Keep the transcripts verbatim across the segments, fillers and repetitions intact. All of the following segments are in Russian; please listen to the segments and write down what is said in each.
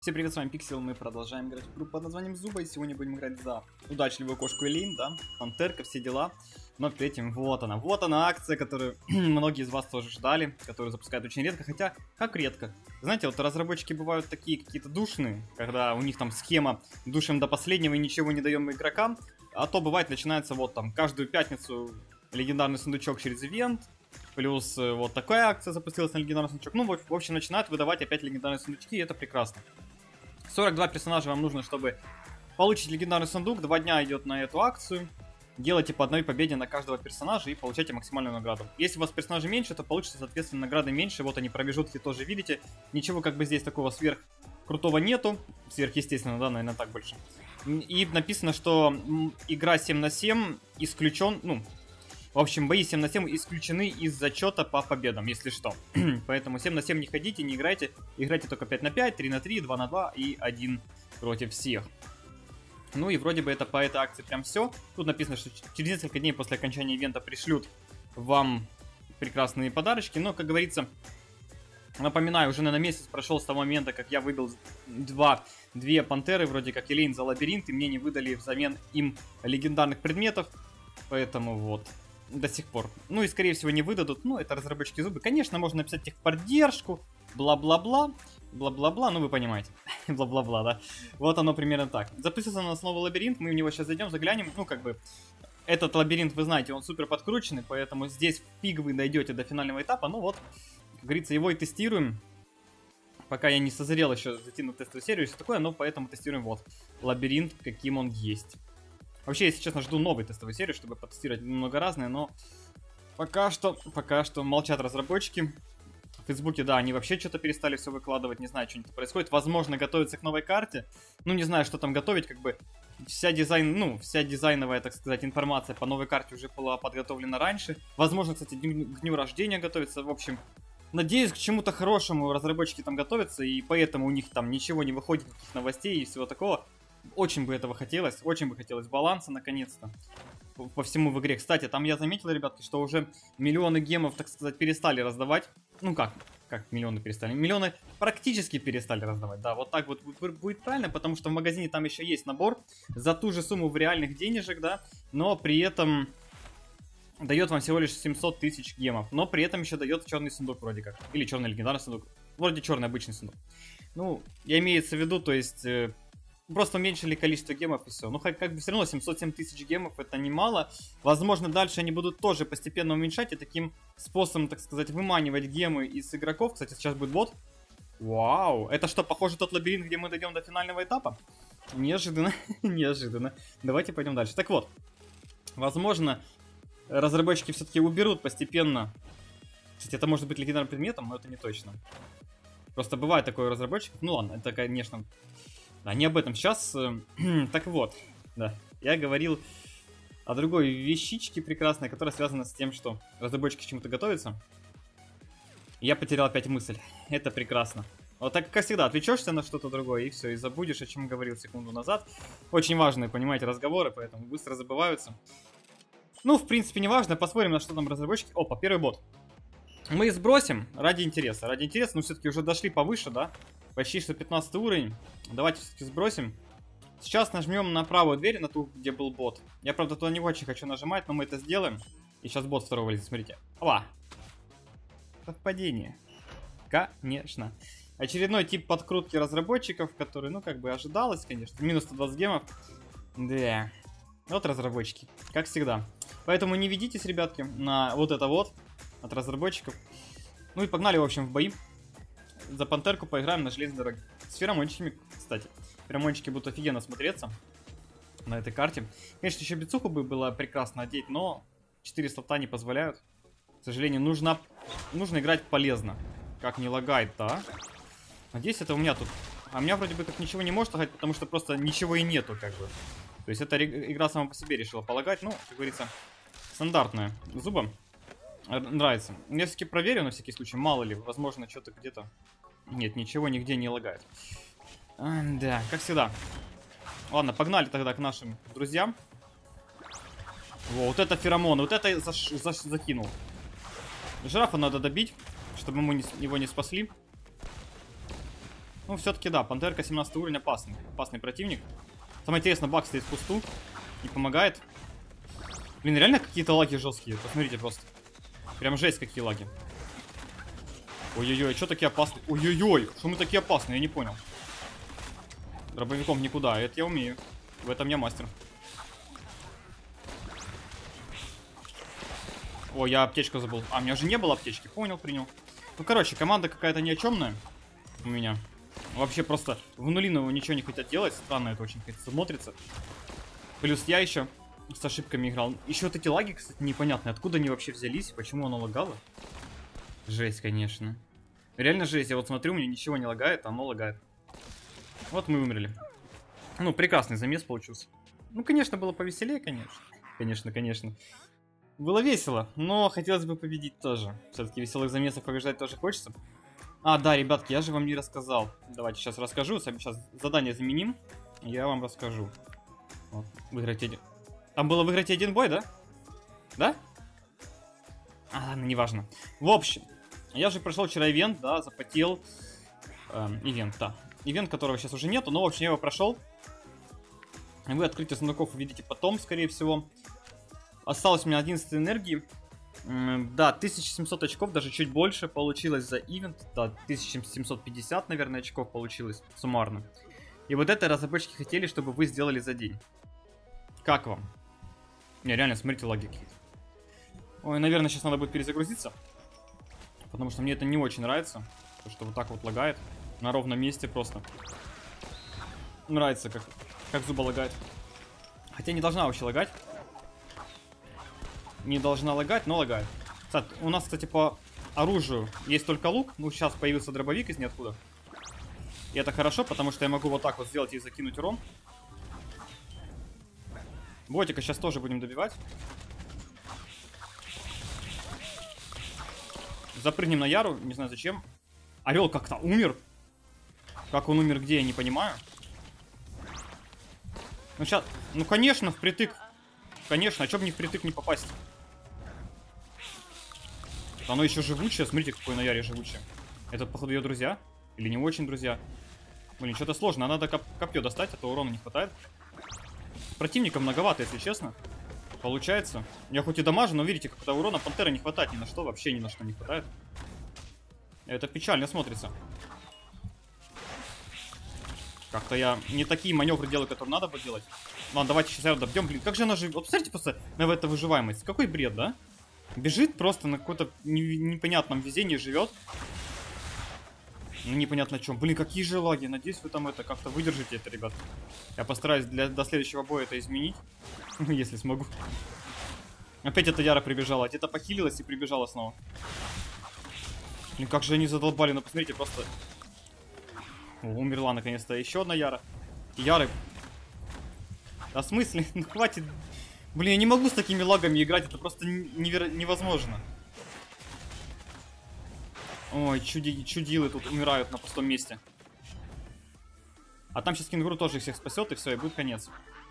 Всем привет, с вами Пиксел, мы продолжаем играть в игру под названием Зуба, и сегодня будем играть за удачливую кошку Элейн, да, пантерка, все дела. Но перед этим вот она, вот она акция, которую многие из вас тоже ждали, которую запускают очень редко, хотя как редко. Знаете, вот разработчики бывают такие какие-то душные, когда у них там схема душим до последнего и ничего не даем игрокам, а то бывает начинается вот там каждую пятницу легендарный сундучок через ивент. Плюс вот такая акция запустилась на легендарный сундучок. Ну, в общем, начинают выдавать опять легендарные сундучки, и это прекрасно. сорок два персонажа вам нужно, чтобы получить легендарный сундук. Два дня идет на эту акцию. Делайте по одной победе на каждого персонажа и получайте максимальную награду. Если у вас персонажей меньше, то получится, соответственно, награды меньше. Вот они, промежутки тоже видите. Ничего как бы здесь такого сверх крутого нету. Сверхъестественно, да, наверное, так больше. И написано, что игра семь на семь исключен, ну... В общем, бои семь на семь исключены из зачета по победам, если что. Поэтому семь на семь не ходите, не играйте. Играйте только пять на пять, три на три, два на два и один против всех. Ну и вроде бы это по этой акции прям все. Тут написано, что через несколько дней после окончания ивента пришлют вам прекрасные подарочки. Но, как говорится, напоминаю, уже, наверное, месяц прошел с того момента, как я выбил два, две пантеры, вроде как Элейн за лабиринт, и мне не выдали взамен им легендарных предметов. Поэтому вот... До сих пор. Ну и скорее всего не выдадут. Ну, это разработчики Зубы. Конечно, можно написать техподдержку. Бла-бла-бла. Бла-бла-бла. Ну, вы понимаете. Бла-бла-бла, да. Вот оно примерно так. Запустился у нас новый лабиринт. Мы в него сейчас зайдем, заглянем. Ну, как бы... Этот лабиринт, вы знаете, он супер подкрученный. Поэтому здесь фиг вы дойдете до финального этапа. Ну вот, как говорится, его и тестируем. Пока я не созрел еще зайти на тестовую серию и все такое. Но поэтому тестируем вот лабиринт, каким он есть. Вообще, если честно, жду новой тестовой серии, чтобы потестировать много разное, но пока что, пока что молчат разработчики. В Фейсбуке, да, они вообще что-то перестали все выкладывать, не знаю, что нибудь происходит. Возможно, готовятся к новой карте. Ну, не знаю, что там готовить, как бы вся дизайн, ну, вся дизайновая, так сказать, информация по новой карте уже была подготовлена раньше. Возможно, кстати, к дню рождения готовится, в общем... Надеюсь, к чему-то хорошему разработчики там готовятся, и поэтому у них там ничего не выходит, никаких новостей и всего такого. Очень бы этого хотелось, очень бы хотелось баланса, наконец-то, по, по всему в игре. Кстати, там я заметил, ребятки, что уже миллионы гемов, так сказать, перестали раздавать. Ну как, как миллионы перестали? Миллионы практически перестали раздавать, да, вот так вот будет правильно, потому что в магазине там еще есть набор за ту же сумму в реальных денежек, да, но при этом дает вам всего лишь семьсот тысяч гемов, но при этом еще дает черный сундук вроде как, или черный легендарный сундук, вроде черный обычный сундук. Ну, я имеется в виду, то есть... Просто уменьшили количество гемов и все. Ну, как, как бы все равно семьсот семь тысяч гемов это немало. Возможно, дальше они будут тоже постепенно уменьшать и таким способом, так сказать, выманивать гемы из игроков. Кстати, сейчас будет бот. Вау! Это что, похоже тот лабиринт, где мы дойдем до финального этапа? Неожиданно, неожиданно. Давайте пойдем дальше. Так вот, возможно, разработчики все-таки уберут постепенно. Кстати, это может быть легендарным предметом, но это не точно. Просто бывает такое у разработчиков. Ну ладно, это, конечно... Да, не об этом сейчас. Так вот, да, я говорил о другой вещичке прекрасной, которая связана с тем, что разработчики к чему-то готовятся. Я потерял опять мысль. Это прекрасно. Вот так, как всегда, отвлечешься на что-то другое и все, и забудешь, о чем говорил секунду назад. Очень важные, понимаете, разговоры, поэтому быстро забываются. Ну, в принципе, не важно. Посмотрим, на что там разработчики. Опа, первый бот. Мы сбросим ради интереса. Ради интереса, но все-таки уже дошли повыше, да? Почти что пятнадцатый уровень. Давайте все-таки сбросим. Сейчас нажмем на правую дверь, на ту, где был бот. Я, правда, туда не очень хочу нажимать, но мы это сделаем. И сейчас бот второго вылезет, смотрите. Опа! Совпадение. Конечно. Очередной тип подкрутки разработчиков, который, ну, как бы ожидалось, конечно. Минус сто двадцать гемов. Да. Вот разработчики, как всегда. Поэтому не ведитесь, ребятки, на вот это вот от разработчиков. Ну и погнали, в общем, в бои. За пантерку поиграем на железной дороге. С феромончиками, кстати. Феромончики будут офигенно смотреться на этой карте. Конечно, еще бицуху бы было прекрасно одеть, но четыре слота не позволяют. К сожалению, нужно, нужно играть полезно. Как не лагает, да? Надеюсь, это у меня тут... А у меня вроде бы как ничего не может лагать, потому что просто ничего и нету, как бы. То есть эта игра сама по себе решила полагать. Ну, как говорится, стандартная. Зубом нравится. Я все-таки проверю на всякий случай, мало ли, возможно, что-то где-то... Нет, ничего нигде не лагает. А, да, как всегда. Ладно, погнали тогда к нашим друзьям. Во, вот это феромоны, вот это заш... Заш... закинул. Жирафа надо добить, чтобы мы не... его не спасли. Ну, все-таки да, Пантерка семнадцатый уровень опасный. Опасный противник. Самое интересное, баг стоит в кусту. Не помогает. Блин, реально какие-то лаги жесткие. Посмотрите просто. Прям жесть, какие лаги. Ой-ой-ой, что такие опасные? Ой-ой-ой, что мы такие опасные, я не понял. Дробовиком никуда, это я умею. В этом я мастер. Ой, я аптечку забыл. А, у меня же не было аптечки, понял, принял. Ну, короче, команда какая-то ни о чемная у меня. Вообще просто в нулиновую ничего не хотят делать. Странно это очень смотрится. Плюс я еще с ошибками играл. Еще вот эти лаги, кстати, непонятные. Откуда они вообще взялись? Почему оно лагало? Жесть, конечно. Реально жесть. Я вот смотрю, у меня ничего не лагает, а оно лагает. Вот мы умерли. Ну, прекрасный замес получился. Ну, конечно, было повеселее, конечно. Конечно, конечно. Было весело, но хотелось бы победить тоже. Все-таки веселых замесов побеждать тоже хочется. А, да, ребятки, я же вам не рассказал. Давайте сейчас расскажу. Сейчас задание заменим. Я вам расскажу. Вот, выиграть один. Там было выиграть один бой, да? Да? А, ладно, неважно. В общем, я же прошел вчера ивент, да, запотел. Эм, ивент, да. Ивент, которого сейчас уже нету, но, в общем, я его прошел. Вы открытие сундуков увидите потом, скорее всего. Осталось у меня одиннадцать энергии. Да, тысяча семьсот очков, даже чуть больше получилось за ивент. Да, тысяча семьсот пятьдесят, наверное, очков получилось суммарно. И вот это разработчики хотели, чтобы вы сделали за день. Как вам? Не, реально, смотрите, лаги какие-то. Ой, наверное, сейчас надо будет перезагрузиться. Потому что мне это не очень нравится. То, что вот так вот лагает. На ровном месте просто. Нравится, как, как зуба лагает. Хотя не должна вообще лагать. Не должна лагать, но лагает. Кстати, у нас, кстати, по оружию есть только лук. Ну, сейчас появился дробовик из ниоткуда. И это хорошо, потому что я могу вот так вот сделать и закинуть урон. Ботика сейчас тоже будем добивать. Запрыгнем на Яру, не знаю зачем. Орел как-то умер. Как он умер, где, я не понимаю. Ну, сейчас, ну, конечно, впритык. Конечно, а чё бы не впритык не попасть? Оно еще живучее, смотрите, какое на Яре живучее. Это, походу, ее друзья? Или не очень друзья? Блин, что-то сложно, надо коп копье достать, а то урона не хватает. Противника многовато, если честно. Получается. Я хоть и дамажу, но видите, когда урона пантера не хватает ни на что, вообще ни на что не хватает. Это печально смотрится. Как-то я не такие маневры делаю, которые надо бы делать. Ладно, давайте сейчас добьем. Блин, как же она живет? Вот посмотрите просто на эту выживаемость. Какой бред, да? Бежит просто на каком-то непонятном везении живет. Ну, непонятно о чем. Блин, какие же лаги. Надеюсь, вы там это как-то выдержите это, ребят. Я постараюсь для, до следующего боя это изменить. Если смогу. Опять эта Яра прибежала. Где-то похилилась и прибежала снова. Блин, как же они задолбали. Ну, посмотрите, просто... О, умерла наконец-то еще одна Яра. Яры... Да в смысле? Ну, хватит... Блин, я не могу с такими лагами играть. Это просто неверо... невозможно. Ой, чуди... чудилы тут умирают на пустом месте. А там сейчас кенгуру тоже их всех спасет, и все, и будет конец.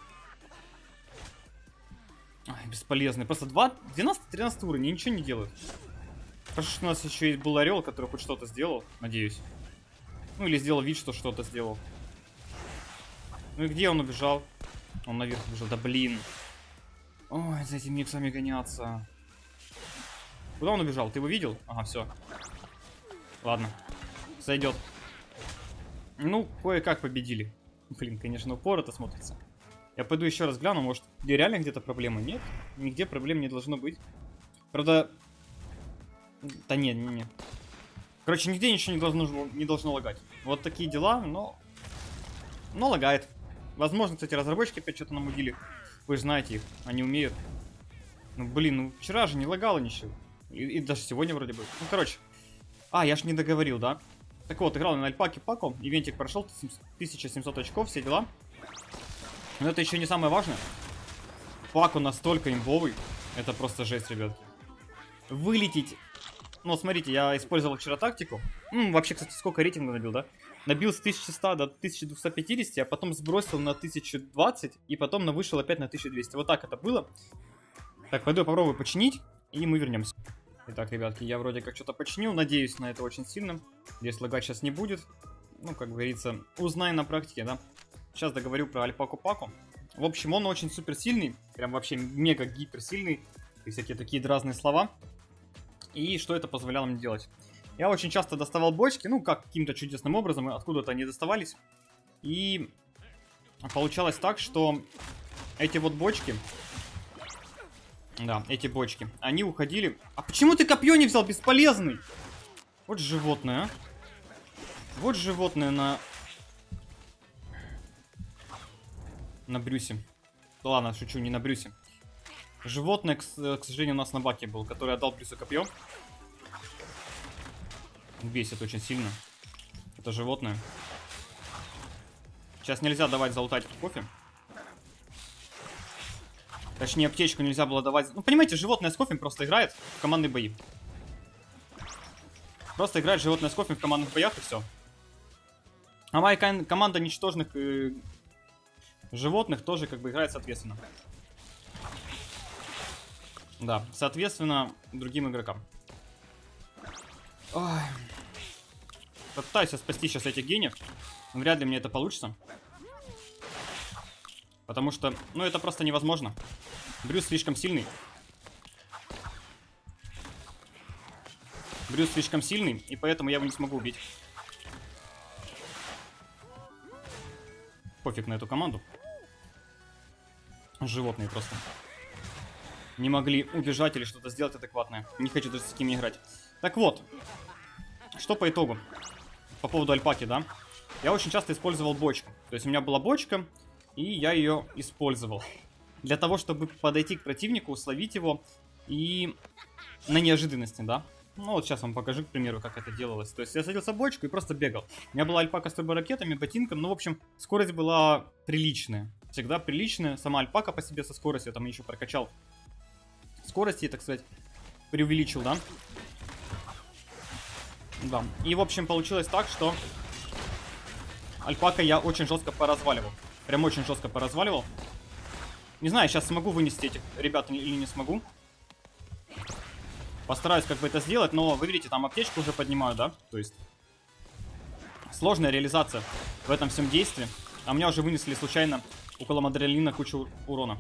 Ай, бесполезный. Просто два, двенадцатый-тринадцатый уровень, ничего не делают. Хорошо, что у нас еще и был орел, который хоть что-то сделал, надеюсь. Ну, или сделал вид, что что-то сделал. Ну и где он убежал? Он наверх убежал. Да блин. Ой, за этими миксами гоняться. Куда он убежал? Ты его видел? Ага, все. Ладно. Сойдет. Ну, кое-как победили. Блин, конечно, упор это смотрится. Я пойду еще раз гляну, может, где реально где-то проблемы? Нет, нигде проблем не должно быть. Правда... Да нет, не, не. Короче, нигде ничего не должно, не должно лагать. Вот такие дела, но... Но лагает. Возможно, кстати, разработчики опять что-то намудили. Вы же знаете их, они умеют. Ну, блин, ну вчера же не лагало ничего. И, и даже сегодня вроде бы. Ну, короче. А, я ж не договорил, да? Так вот, играл на Альпаке Пако. Ивентик прошел, тысяча семьсот очков, все дела. Но это еще не самое важное. Пако настолько имбовый. Это просто жесть, ребятки. Вылететь. Ну, смотрите, я использовал вчера тактику. М, вообще, кстати, сколько рейтинга набил, да? Набил с тысячи ста до тысячи двухсот пятидесяти, а потом сбросил на тысячу двадцать, и потом на вышел опять на тысячу двести. Вот так это было. Так, пойду я попробую починить, и мы вернемся. Итак, ребятки, я вроде как что-то починил, надеюсь на это очень сильно. Если лагать сейчас не будет. ну, как говорится, узнай на практике, да. Сейчас договорю про Альпаку Паку. В общем, он очень супер сильный, прям вообще мега гипер сильный, и всякие такие разные слова. И что это позволяло мне делать? Я очень часто доставал бочки, ну, как каким-то чудесным образом, откуда-то они доставались. И получалось так, что эти вот бочки, да, эти бочки, они уходили... А почему ты копье не взял, бесполезный? Вот животное, а. Вот животное на... На Брюсе. Ладно, шучу, не на Брюсе. Животное, к, к сожалению, у нас на баке был, который отдал Брюсу копье. Бесит очень сильно. Это животное. Сейчас нельзя давать залутать кофе. Точнее, аптечку нельзя было давать. Ну, понимаете, животное с кофе просто играет в командные бои. Просто играет животное с кофе в командных боях и все. А моя команда ничтожных э, животных тоже как бы играет соответственно. Да, соответственно, другим игрокам. Ой. Попытаюсь спасти сейчас этих гениев. Вряд ли мне это получится. Потому что, ну, это просто невозможно. Брюс слишком сильный. Брюс слишком сильный, и поэтому я его не смогу убить. Пофиг на эту команду. Животные просто. Не могли убежать или что-то сделать адекватное. Не хочу даже с такими играть. Так вот. Что по итогу? По поводу Альпаки, да? Я очень часто использовал бочку. То есть у меня была бочка, и я ее использовал. Для того, чтобы подойти к противнику, словить его и на неожиданности, да? Ну вот сейчас вам покажу, к примеру, как это делалось. То есть я садился в бочку и просто бегал. У меня была Альпака с турборакетами, ботинком. Ну, в общем, скорость была приличная. Всегда приличная. Сама Альпака по себе со скоростью, я там еще прокачал скорости, так сказать, преувеличил, да? Да. И, в общем, получилось так, что Альпака я очень жестко поразваливал. Прям очень жестко поразваливал. Не знаю, сейчас смогу вынести этих ребят или не смогу. Постараюсь как бы это сделать, но вы видите, там аптечку уже поднимаю, да? То есть сложная реализация в этом всем действии. А меня уже вынесли случайно около Мадрелина кучу урона.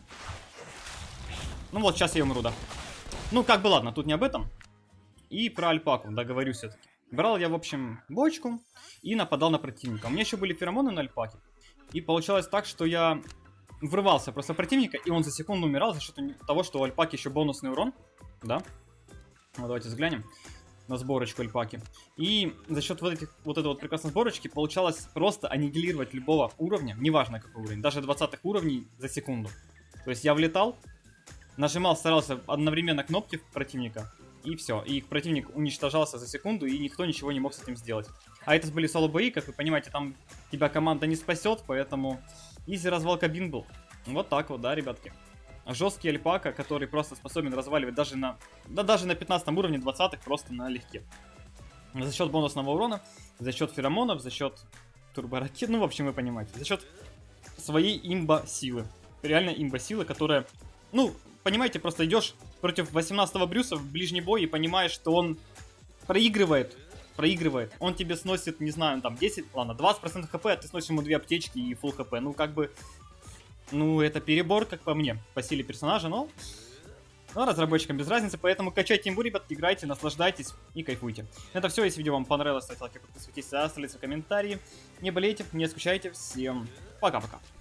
Ну вот, сейчас я умру, да. Ну, как бы ладно, тут не об этом. И про Альпаку, договорю все-таки. Брал я, в общем, бочку и нападал на противника. У меня еще были феромоны на Альпаке. И получалось так, что я врывался просто в противника, и он за секунду умирал за счет того, что у Альпаки еще бонусный урон. Да. Вот давайте взглянем на сборочку Альпаки. И за счет вот, этих, вот этой вот прекрасной сборочки получалось просто аннигилировать любого уровня, неважно какой уровень, даже двадцатых уровней за секунду. То есть я влетал, нажимал, старался одновременно кнопки противника, и все. И противник уничтожался за секунду, и никто ничего не мог с этим сделать. А это были соло-бои, как вы понимаете, там тебя команда не спасет, поэтому изи развал кабин был. Вот так вот, да, ребятки. Жесткий Альпака, который просто способен разваливать даже на, да, даже на пятнадцатом уровне, двадцатых просто налегке. За счет бонусного урона, за счет феромонов, за счет турборакет, ну, в общем, вы понимаете. За счет своей имба-силы. Реально имба-силы, которая, ну, понимаете, просто идешь против восемнадцатого Брюса в ближний бой и понимаешь, что он проигрывает. Проигрывает. Он тебе сносит, не знаю, там десять, ладно, двадцать процентов хп, а ты сносишь ему две аптечки и фулл хп. Ну, как бы... Ну, это перебор, как по мне, по силе персонажа, но... Но разработчикам без разницы, поэтому качайте имбу, ребят, играйте, наслаждайтесь и кайфуйте. Это все, если видео вам понравилось, ставьте лайки, подписывайтесь, оставляйте комментарии. Не болейте, не скучайте, всем пока-пока.